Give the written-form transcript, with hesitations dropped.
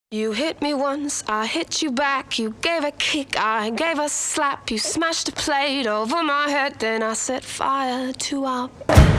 You hit me once, I hit you back. You gave a kick, I gave a slap. You smashed a plate over my head, then I set fire to our bed.